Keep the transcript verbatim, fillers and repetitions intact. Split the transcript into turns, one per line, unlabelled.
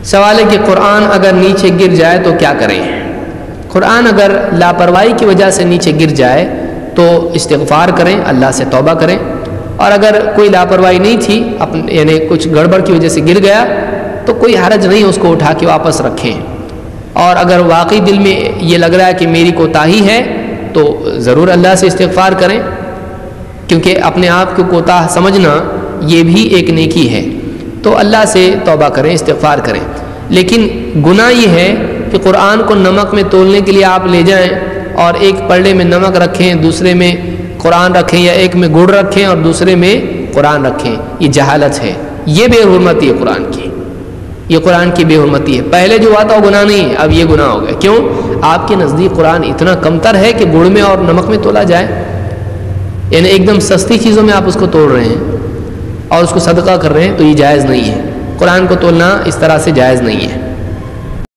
سوال ہے کہ قرآن اگر نیچے گر جائے تو کیا کریں؟ قرآن اگر لاپرواہی کی وجہ سے نیچے گر جائے تو استغفار کریں، اللہ سے توبہ کریں، اور اگر کوئی لاپرواہی نہیں تھی اپنے یعنی کچھ گڑبڑ کی وجہ سے گر گیا تو کوئی حرج نہیں، اس کو اٹھا کے واپس رکھیں، اور اگر واقعی دل میں یہ لگ رہا ہے کہ میری کوتاہی ہے تو ضرور اللہ سے استغفار کریں، کیونکہ اپنے آپ کو کوتاہ سمجھنا یہ بھی ایک نیکی ہے، تو اللہ سے توبہ کریں، استغفار کریں۔ لیکن گناہ یہ ہے کہ قرآن کو نمک میں تولنے کے لیے آپ لے جائیں اور ایک پلڑے میں نمک رکھیں، دوسرے میں قرآن رکھیں، یا ایک میں گڑ رکھیں اور دوسرے میں قرآن رکھیں، یہ جہالت ہے، یہ بے حرمتی ہے قرآن کی، یہ قرآن کی بے حرمتی ہے۔ پہلے جو ہوا تھا وہ گناہ نہیں ہے، اب یہ گناہ ہو گیا۔ کیوں؟ آپ کے نزدیک قرآن اتنا کمتر ہے کہ گڑ میں اور نمک میں تولا جائے، یعنی ایک دم سستی چیزوں میں آپ اس کو توڑ رہے ہیں اور اس کو صدقہ کر رہے ہیں، تو یہ جائز نہیں ہے، قرآن کو تولنا اس طرح سے جائز نہیں ہے۔